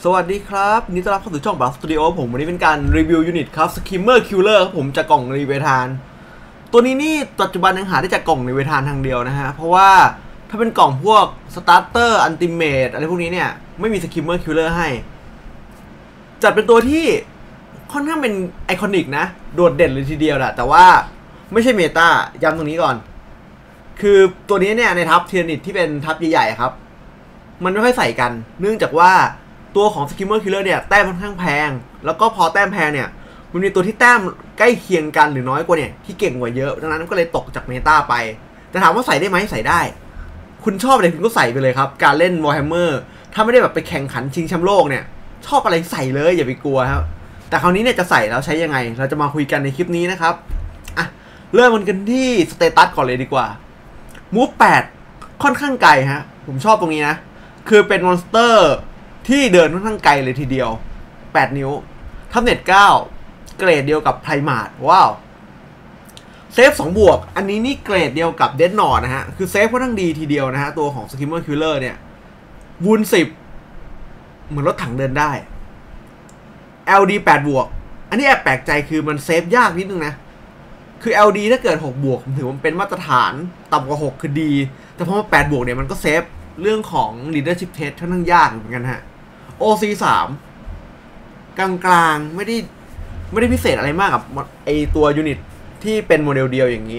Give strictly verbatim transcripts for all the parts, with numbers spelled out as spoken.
สวัสดีครับนี่ต้อนรับเข้าสู่ช่องบัสสตูดิโอผมวันนี้เป็นการรีวิวยูนิตครับ Skimmer Killer ครับผมจากกล่องรีเวทานตัวนี้นี่ปัจจุบันยังหาได้จากกล่องรีเวทานทางเดียวนะฮะเพราะว่าถ้าเป็นกล่องพวก Starter Ultimate อะไรพวกนี้เนี่ยไม่มี Skimmer Killer ให้จัดเป็นตัวที่ค่อนข้างเป็นไอคอนิกนะโดดเด่นเลยทีเดียวแหละแต่ว่าไม่ใช่เมตาย้ำตรงนี้ก่อนคือตัวนี้เนี่ยในทัพเทียนิตที่เป็นทัพใหญ่ๆครับมันไม่ค่อยใส่กันเนื่องจากว่าตัวของ Skimmer Killer เนี่ยแต้มค่อนข้างแพงแล้วก็พอแต้มแพงเนี่ยมันมีตัวที่แต้มใกล้เคียงกันหรือน้อยกว่าเนี่ยที่เก่งกว่าเยอะดังนั้นก็เลยตกจากเมตาไปแต่ถามว่าใส่ได้ไหมใส่ได้คุณชอบอะไรคุณก็ใส่ไปเลยครับการเล่น Warhammer ถ้าไม่ได้แบบไปแข่งขันชิงแชมป์โลกเนี่ยชอบอะไรใส่เลยอย่าไปกลัวครับแต่คราวนี้เนี่ยจะใส่แล้วใช้ยังไงเราจะมาคุยกันในคลิปนี้นะครับอ่ะเริ่มกันที่สเตตัสก่อนเลยดีกว่ามูฟแปดค่อนข้างไกลฮะผมชอบตรงนี้นะคือเป็นมอนสเตอร์ที่เดินค่อนข้างไกลเลยทีเดียวแปดนิ้วทับเน็ตเก้าเกรดเดียวกับไพรมาร์ว้าวเซฟสองบวกอันนี้นี่เกรดเดียวกับเดดนอร์นะฮะคือเซฟค่อนข้างดีทีเดียวนะฮะตัวของ Skimmer Killer เนี่ยวูนสิบเหมือนรถถังเดินได้ แอล ดี แปดบวกอันนี้แอบแปลกใจคือมันเซฟยากนิดนึงนะคือ แอล ดี ถ้าเกิดหกบวกผมถือว่าเป็นมาตรฐานต่ำกว่าหกคือดีแต่พอมาแปดบวกเนี่ยมันก็เซฟเรื่องของ leadership test ค่อนข้างยากเหมือนกันฮะ โอ ซี สาม กลางๆไม่ได้ไม่ได้พิเศษอะไรมากกับไอตัวยูนิตที่เป็นโมเดลเดียวอย่างนี้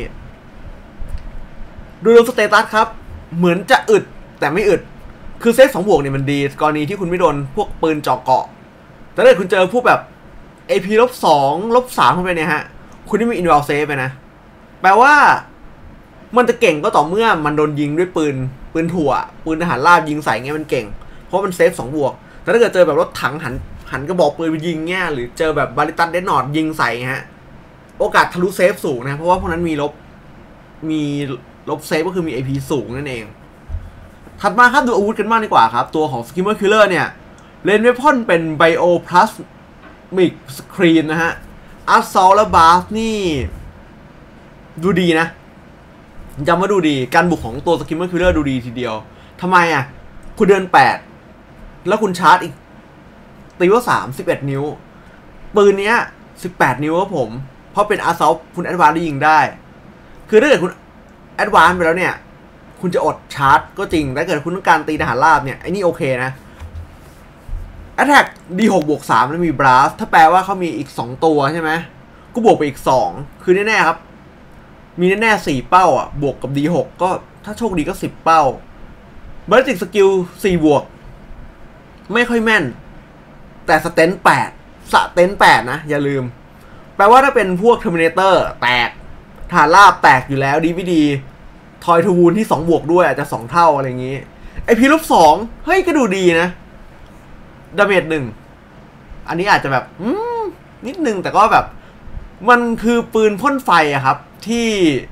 ดูสเตตัสครับเหมือนจะอึดแต่ไม่อึดคือเซฟสองบวกเนี่ยมันดีกรณีที่คุณไม่โดนพวกปืนเจาะเกาะแต่ถ้าคุณเจอพวกแบบ เอ พี ลบสอง ลบสามเข้าไปเนี่ยฮะคุณได้มี inval save ไปนะแปลว่ามันจะเก่งก็ต่อเมื่อมันโดนยิงด้วยปืนปืนถั่วปืนทหารราบยิงใส่เงี้ยมันเก่งเพราะมันเซฟสองบวกแต่ถ้าเกิดเจอแบบรถถังหันหันกระบอกปืนไปยิงเงี้ยหรือเจอแบบบาริตันเดนนอร์ดยิงใส่ฮะโอกาสทะลุเซฟสูงนะเพราะว่าพวกนั้นมีลบมีลบเซฟก็คือมี เอ พี สูงนั่นเองถัดมาครับดูอาวุธกันบ้างดีกว่าครับตัวของ Skimmer Killer เนี่ยเลนเวพอนเป็น Bio Plasmic Screen นะฮะ Assault และ Blast นี่ดูดีนะจำว่าดูดีการบุกของตัว Skimmer Killer ดูดีทีเดียวทำไมอ่ะคุณเดินแปดแล้วคุณชาร์จอีกตีว่าสาม สิบเอ็ดนิ้วปืนเนี้ยสิบแปดนิ้วครับผมเพราะเป็น Assault คุณแอดวานซ์ได้ยิงได้คือถ้าเกิดคุณแอดวานซ์ไปแล้วเนี่ยคุณจะอดชาร์จก็จริงแต่เกิดคุณต้องการตีทหารราบเนี่ยไอ้นี่โอเคนะ Attack ดี หก บวก สามแล้วมี Blast ถ้าแปลว่าเขามีอีกสองตัวใช่ไหมก็บวกไปอีกสองคือแน่ๆครับมีแน่ๆสี่เป้าอ่ะบวกกับ ดี หก ก็ถ้าโชคดีก็สิบเป้าBallistic Skill สี่บวกไม่ค่อยแม่นแต่สเตนแปดสเตนแปดนะอย่าลืมแปลว่าถ้าเป็นพวก Terminator แตกฐานราบแตกอยู่แล้ว ดี วี ดี ทอยทูวูนที่สองบวกด้วยอาจจะสองเท่าอะไรอย่างงี้ไอพีลบสองเฮ้ยก็ดูดีนะดาเมจหนึ่งอันนี้อาจจะแบบอืมนิดนึงแต่ก็แบบมันคือปืนพ่นไฟอะครับที่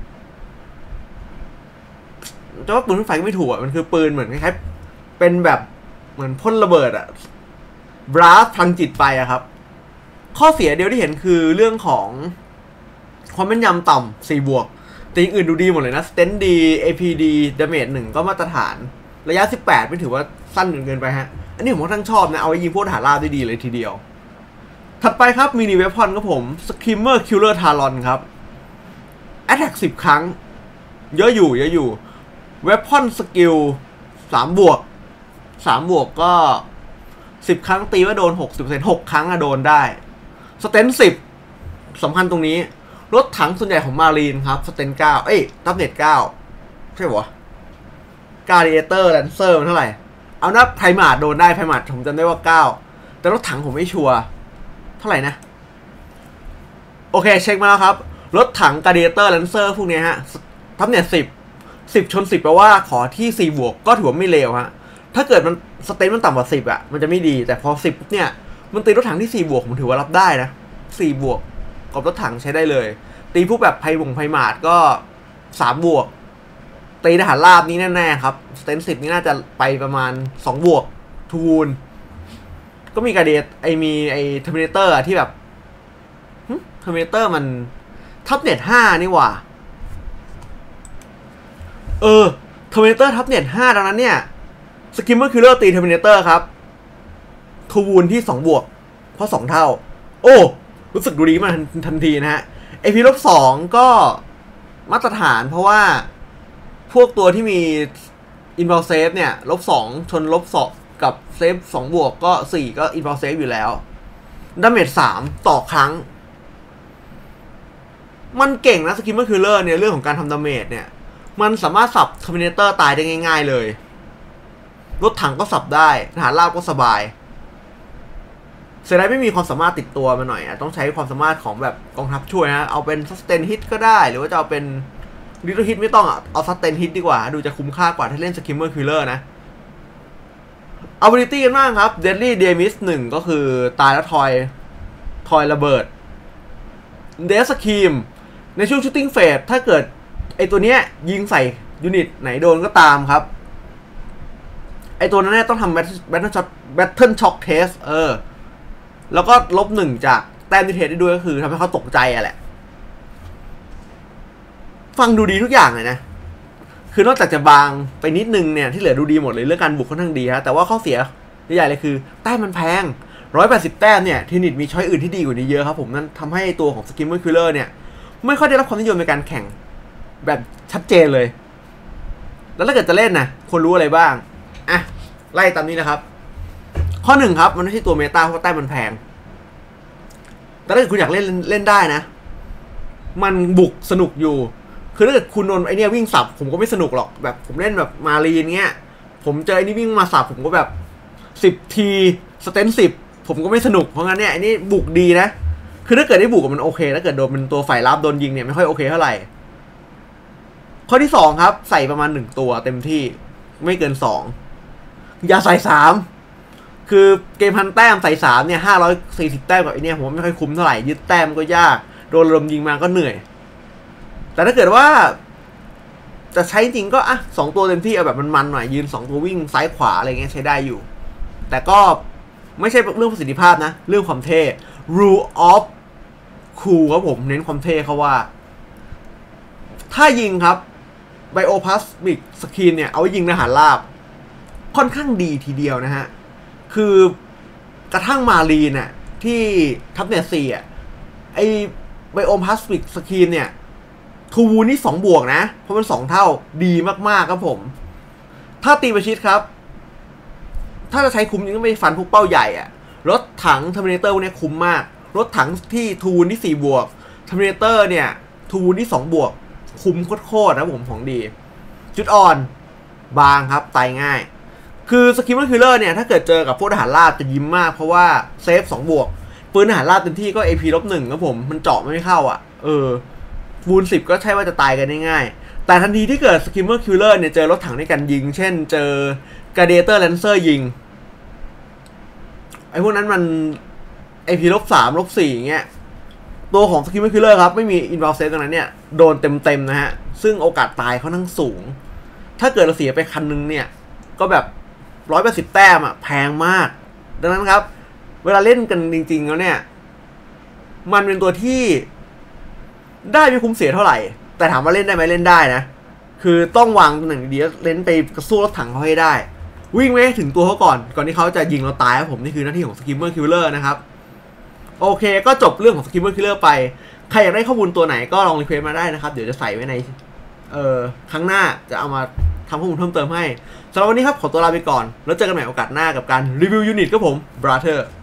จะว่าปืนพ่นไฟก็ไม่ถูกอ่ะมันคือปืนเหมือนคล้ายๆเป็นแบบเหมือนพ่นระเบิดอะบลัสพลังจิตไปอะครับข้อเสียเดียวที่เห็นคือเรื่องของความแม่นยำต่ำสี่บวกแต่อย่างอื่นดูดีหมดเลยนะสเตนดี เอ พี ดี ดาเมจหนึ่งก็มาตรฐานระยะสิบแปดไม่ถือว่าสั้นเกินไปฮะอันนี้ผมค่อนข้างชอบนะเอาไว้ยิงพวกทหารราบได้ดีเลยทีเดียวถัดไปครับมินิเวพอนครับผม Skimmer Killer Talon ครับ Attack สิบครั้งเยอะอยู่เยอะอยู่ Weapon Skill สามบวกสามบวกก็สิบครั้งตีว่าโดน หกสิบเปอร์เซ็นต์ หกครั้งอะโดนได้สเตนสิบสำคัญตรงนี้รถถังส่วนใหญ่ของมารีนครับสเตนเก้าเอ้ยทับเน็ตเก้าใช่ปะการ์เดเตอร์แลนเซอร์มันเท่าไหร่เอานะไพรมาร์โดนได้ไพรมาร์ผมจำได้ว่าเก้าแต่รถถังผมไม่ชัวร์เท่าไหร่นะโอเคเช็คมาแล้วครับรถถังการ์เดเตอร์แลนเซอร์พวกนี้ฮะทับเน็ตสิบสิบชนสิบแปลว่าขอที่สี่บวกก็ถือว่าไม่เลวฮะถ้าเกิดมันสเตนมันต่ำกว่าสิบอ่ะมันจะไม่ดีแต่พอสิบเนี่ยมันตีรถถังที่สี่บวกผมถือว่ารับได้นะสี่บวกกับรถถังใช้ได้เลยตีพวกแบบไพวงไพมาร์ก็สามบวกตีทหารราบนี้แน่ๆครับสเตนสิบนี่น่าจะไปประมาณสองบวกทูวูนก็มีการเดตไอมีไอเทอร์มิเนเตอร์ที่แบบเทอร์มิเนเตอร์มันทับเน็ตห้านี่หว่าเออเทอร์มิเนเตอร์ทับเน็ตห้าดังนั้นเนี่ยSkimmer Killer ตี Terminator ครับทูวูนที่สองบวกเพราะสองเท่าโอ้รู้สึกดูดีมากทันทีนะฮะ เอ พี ลบสองก็มาตรฐานเพราะว่าพวกตัวที่มี Impulse Save เนี่ยลบสองชนลบสองกับเซฟสองบวกก็สี่ก็ Impulse Save อยู่แล้วดาเมจสามต่อครั้งมันเก่งนะสกิมเมอร์คิลเลอร์เนี่ยเรื่องของการทำดาเมจเนี่ยมันสามารถสับเทอร์มิเนเตอร์ตายได้ง่ายๆเลยรถถังก็สับได้ทหารราบก็สบายเสียดายไม่มีความสามารถติดตัวมาหน่อยอ่ะต้องใช้ความสามารถของแบบกองทัพช่วยฮะเอาเป็น sustain hit ก็ได้หรือว่าจะเอาเป็น little hit ไม่ต้องอ่ะเอา sustain hit ดีกว่าดูจะคุ้มค่ากว่าถ้าเล่น skimmer killer นะ ability กันบ้างครับ deadly damage หนึ่งก็คือตายแล้วทอยทอยระเบิด death scream ในช่วง shooting phase ถ้าเกิดไอตัวเนี้ยยิงใส่ยูนิตไหนโดนก็ตามครับไอตัวนั้นเนี่ยต้องทำ battle shot battle shock test เออแล้วก็ลบหนึ่งจากแต้มที่เทสได้ด้วยก็คือทำให้เขาตกใจอะแหละฟังดูดีทุกอย่างเลยนะคือนอกจากจะบางไปนิดนึงเนี่ยที่เหลือดูดีหมดเลยเรื่องการบุกค่อนข้างดีฮะแต่ว่าข้อเสียใหญ่ๆเลยคือแต้มมันแพงหนึ่งร้อยแปดสิบแต้มเนี่ยทีนิตมีช้อยอื่นที่ดีกว่านี้เยอะครับผมนั่นทำให้ตัวของ Skimmer Killer เนี่ยไม่ค่อยได้รับความนิยมในการแข่งแบบชัดเจนเลยแล้วถ้าเกิดจะเล่นนะควรรู้อะไรบ้างอ่ะไล่ตามนี้นะครับข้อหนึ่งครับมันไม่ใช่ตัวเมตาเพราะแต้มมันแพงแต่ถ้าเกิดคุณอยากเล่นเล่นได้นะมันบุกสนุกอยู่คือถ้าเกิดคุณโดนไอเนี้ยวิ่งสับผมก็ไม่สนุกหรอกแบบผมเล่นแบบมารีนเงี้ยผมเจอไอ้นี่วิ่งมาสับผมก็แบบสิบทีสเตนสิบผมก็ไม่สนุกเพราะงั้นเนี่ยไอ้นี่บุกดีนะคือถ้าเกิดได้บุกกับมันโอเคถ้าเกิดโดนเป็นตัวฝ่ายรับโดนยิงเนี่ยไม่ค่อยโอเคเท่าไหร่ข้อที่สองครับใส่ประมาณหนึ่งตัวเต็มที่ไม่เกินสองอย่าใส่สามคือเกมพันแต้มใส่สามเนี่ยห้าร้อยสี่สิบแต้มกับไอเนี่ยผมไม่ค่อยคุ้มเท่าไหร่ยึดแต้มก็ยากโดนลมยิงมาก็เหนื่อยแต่ถ้าเกิดว่าจะใช้จริงก็อ่ะสองตัวเต็มที่เอาแบบมันๆหน่อยยืนสองตัววิ่งซ้ายขวาอะไรเงี้ยใช้ได้อยู่แต่ก็ไม่ใช่เรื่องประสิทธิภาพนะเรื่องความเท่ rule of cool ครับผมเน้นความเท่เขาว่าถ้ายิงครับ bioplasmic skin เนี่ยเอาไว้ยิงทหารราบค่อนข้างดีทีเดียวนะฮะคือกระทั่งมารีนน่ะที่ทัพเนสซีอ่ะไอไบโอพลาสติกสกรีนเนี่ยทูวูนี่สองบวกนะเพราะมันสองเท่าดีมากๆครับผมถ้าตีประชิดครับถ้าจะใช้คุ้มยังต้องไปฟันพวกเป้าใหญ่อ่ะรถถังเทอร์มิเนเตอร์พวกนี้คุ้มมากรถถังที่ทูวูนี่สี่บวกเทอร์มิเนเตอร์เนี่ยทูวูนี่สองบวกคุ้มโคตรๆนะผมของดีจุดอ่อนบางครับตายง่ายคือสกิมเมอร์คิลเลอร์เนี่ยถ้าเกิดเจอกับพวกทหารราบจะยิ้มมากเพราะว่าเซฟสองบวกปืนทหารราบเต็มที่ก็ เอ พี ลบหนึ่งครับผมมันเจาะไม่เข้าอ่ะเออวูนสิบก็ใช่ว่าจะตายกันง่ายๆแต่ทันทีที่เกิดสกิมเมอร์คิลเลอร์เนี่ยเจอรถถังในการยิงเช่นเจอกราเดเตอร์แลนเซอร์ยิงไอ้พวกนั้นมัน เอ พี ลบสามลบสี่อย่างเงี้ยตัวของสกิมเมอร์คิลเลอร์ครับไม่มีอินวอลเซฟตรงนั้นเนี่ยโดนเต็มๆนะฮะซึ่งโอกาสตายเขานั่งสูงถ้าเกิดเราเสียไปคันนึงเนี่ยก็แบบร้อยแปดสิบแต้มอ่ะแพงมากดังนั้นครับเวลาเล่นกันจริงๆแล้วเนี่ยมันเป็นตัวที่ได้ไม่คุ้มเสียเท่าไหร่แต่ถามว่าเล่นได้ไหมเล่นได้นะคือต้องวางตำแหน่งดีๆเล่นไปกระสู้รถถังเขาให้ได้วิ่งไปถึงตัวเขาก่อนก่อนที่เขาจะยิงเราตายครับผมนี่คือหน้าที่ของสกิมเมอร์คิลเลอร์นะครับโอเคก็จบเรื่องของสกิมเมอร์คิลเลอร์ไปใครอยากได้ข้อมูลตัวไหนก็ลองรีเควสต์มาได้นะครับเดี๋ยวจะใส่ไว้ในเอ่อครั้งหน้าจะเอามาทำข้อมูลเพิ่มเติมให้สำหรับวันนี้ครับขอตัวลาไปก่อนแล้วเจอกันใหม่โอกาสหน้ากับการรีวิวยูนิตครับผม Brother